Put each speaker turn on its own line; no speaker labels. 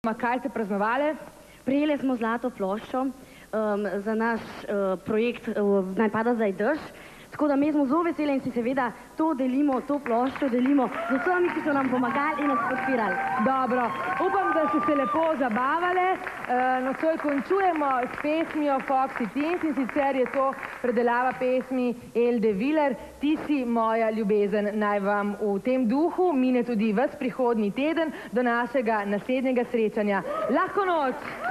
Kaj ste praznovali?
Prijeli smo zlato ploščo za naš projekt Naj pada zdaj dež. Tako da mi smo zelo veseli in si seveda to delimo, to ploščo delimo z vsemi, ki so nam pomagali in nas podpirali.
Dobro, upam, da ste se lepo zabavali. Nocoj končujemo s pesmijo Foxy Teens in sicer je to predelava pesmi Elde Viler Ti si moja ljubezen. Naj vam v tem duhu mine tudi ves prihodnji teden do našega naslednjega srečanja. Lahko noč!